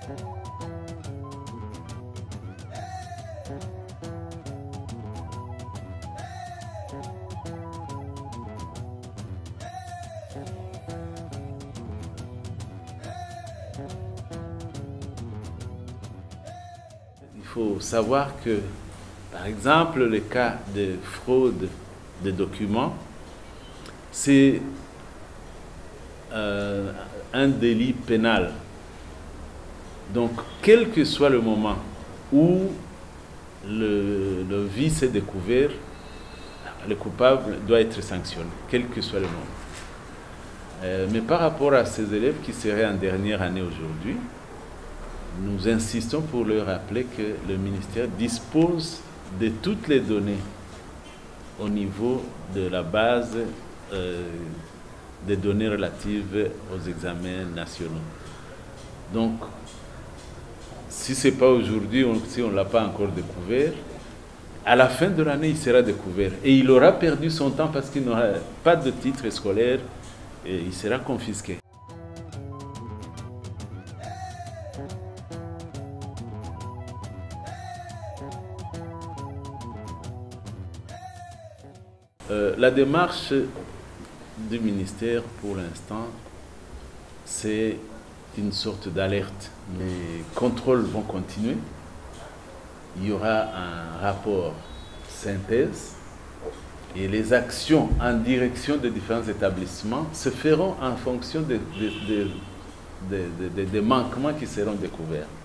Il faut savoir que, par exemple, le cas de fraude de documents, c'est un délit pénal. Donc, quel que soit le moment où le vice est découvert, le coupable doit être sanctionné, quel que soit le moment. Mais par rapport à ces élèves qui seraient en dernière année aujourd'hui, nous insistons pour leur rappeler que le ministère dispose de toutes les données au niveau de la base des données relatives aux examens nationaux. Donc, si ce n'est pas aujourd'hui, si on ne l'a pas encore découvert, à la fin de l'année, il sera découvert. Et il aura perdu son temps parce qu'il n'aura pas de titre scolaire et il sera confisqué. La démarche du ministère pour l'instant, c'est une sorte d'alerte. Les contrôles vont continuer. Il y aura un rapport synthèse et les actions en direction des différents établissements se feront en fonction des manquements qui seront découverts.